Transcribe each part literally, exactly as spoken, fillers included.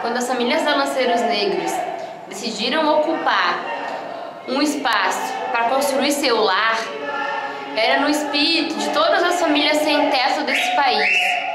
quando as famílias da Lanceiros Negros decidiram ocupar um espaço para construir seu lar, era no espírito de todas as famílias sem teto desse país,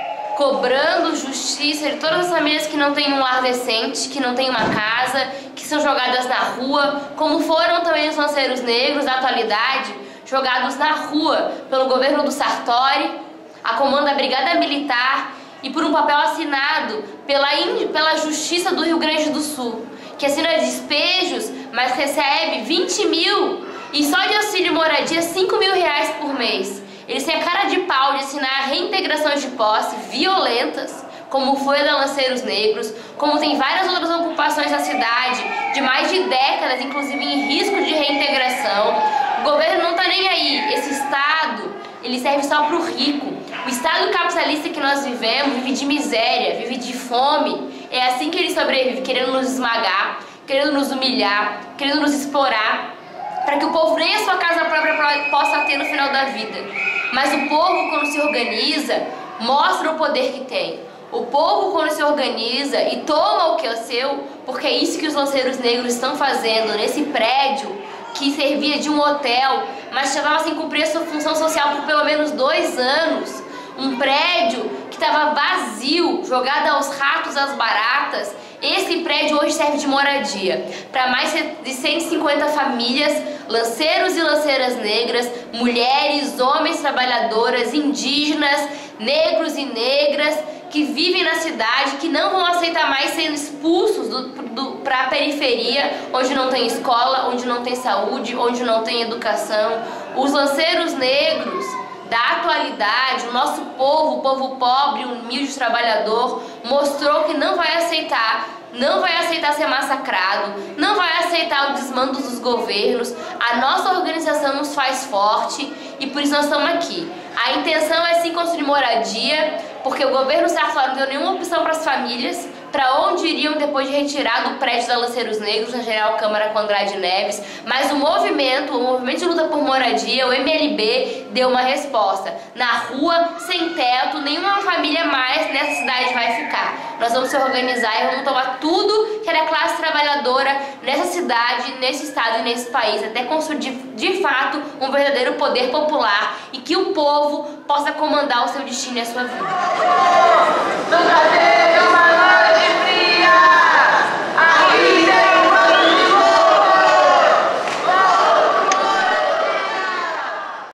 cobrando justiça de todas as famílias que não têm um lar decente, que não têm uma casa, que são jogadas na rua, como foram também os lanceiros negros da atualidade, jogados na rua pelo governo do Sartori, a comando da Brigada Militar e por um papel assinado pela, pela Justiça do Rio Grande do Sul, que assina despejos, mas recebe vinte mil e só de auxílio moradia cinco mil reais por mês. Eles têm a cara de pau de assinar reintegrações de posse violentas, como foi a da Lanceiros Negros, como tem várias outras ocupações na cidade, de mais de décadas, inclusive em risco de reintegração. O governo não está nem aí. Esse Estado, ele serve só para o rico. O Estado capitalista que nós vivemos vive de miséria, vive de fome. É assim que ele sobrevive, querendo nos esmagar, querendo nos humilhar, querendo nos explorar, para que o povo nem a sua casa própria possa ter no final da vida. Mas o povo, quando se organiza, mostra o poder que tem. O povo, quando se organiza e toma o que é seu, porque é isso que os lanceiros negros estão fazendo nesse prédio que servia de um hotel, mas já estava sem cumprir a sua função social por pelo menos dois anos. Um prédio que estava vazio, jogado aos ratos, às baratas. Esse prédio hoje serve de moradia para mais de cento e cinquenta famílias, lanceiros e lanceiras negras, mulheres, homens, trabalhadoras, indígenas, negros e negras, que vivem na cidade, que não vão aceitar mais sendo expulsos para a periferia, onde não tem escola, onde não tem saúde, onde não tem educação. Os lanceiros negros da atualidade, o nosso povo, o povo pobre, humilde, trabalhador, mostrou que não vai aceitar, não vai aceitar ser massacrado, não vai aceitar o desmando dos governos. A nossa organização nos faz forte e por isso nós estamos aqui. A intenção é sim construir moradia, porque o governo Sartori não deu nenhuma opção para as famílias, para onde iriam depois de retirar do prédio da Lanceiros Negros, na General Câmara com Andrade Neves, mas o movimento, o movimento de luta por moradia, o M L B, deu uma resposta. Na rua, sem teto, nenhuma família mais nessa cidade vai ficar. Nós vamos se organizar e vamos tomar tudo que é da classe trabalhadora nessa cidade, nesse estado e nesse país, até construir de, de fato um verdadeiro poder popular e que o povo possa comandar o seu destino e a sua vida.